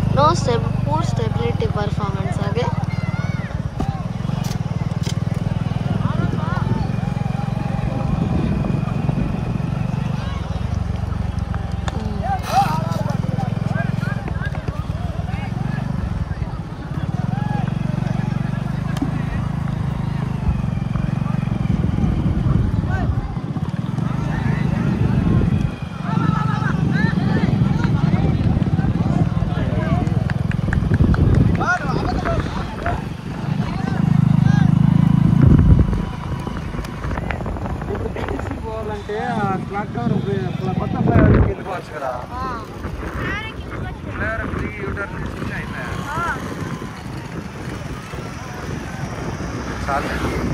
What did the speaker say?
No poor stability performance again. Clock tower కొత్త ఫ్లైఓవర్కి వెళ్ళిపోవచ్చు కదా ఫ్లైఓవర్ తిరిగి యూటర్న్ తీసుకుంటే అయిపోయా చాలు